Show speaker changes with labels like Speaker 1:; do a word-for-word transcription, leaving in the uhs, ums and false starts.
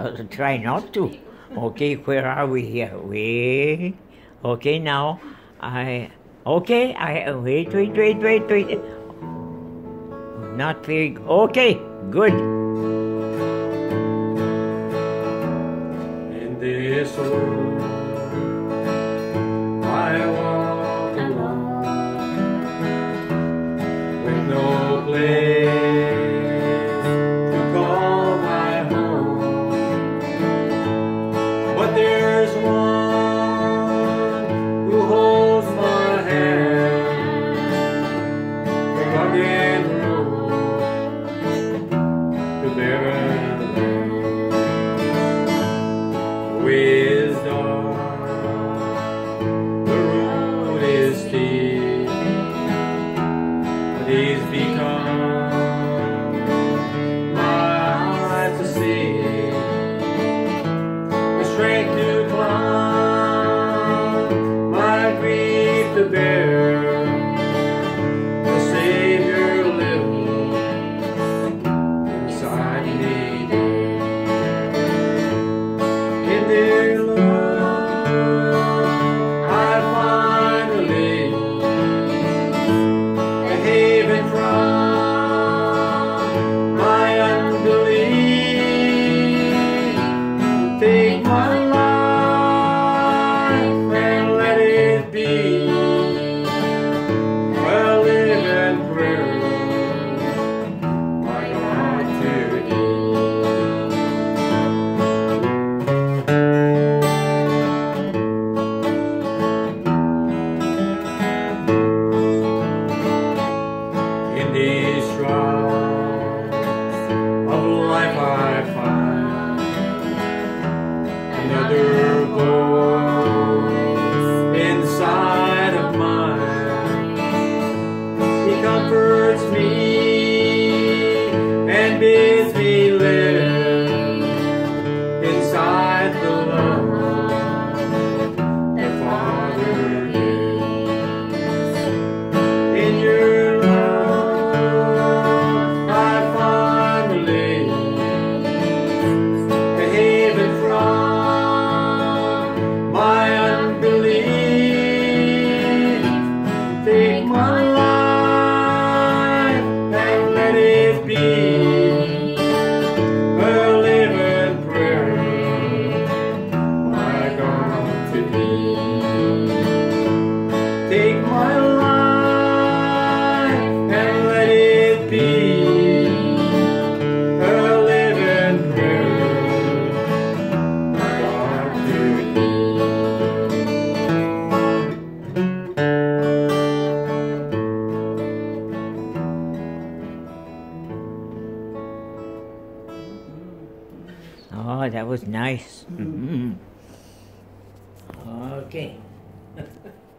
Speaker 1: I'll try not to. Okay, where are we here? Wait. Okay, now I. Okay, I. Wait, wait, wait, wait, wait. Not very. Okay, good.
Speaker 2: In this world, I walk alone with no place to call my home. But there's one who holds my hand, the rugged road to barren land. Wisdom, the road is steep, but he's become my eyes to see, the strength to climb, my grief to bear, the Savior living inside me. In their love, I find relief, a haven from my unbelief. Take my life and let it be a living prayer, my God to thee. In these trials of life I find another voice inside of mine. He comforts me and bids me live inside the love the Father gives. In your take my life and let it be a living prayer, my God to thee. Take my life and let it be a living prayer, my God to thee.
Speaker 1: Oh, that was nice. Mm-hmm. Okay.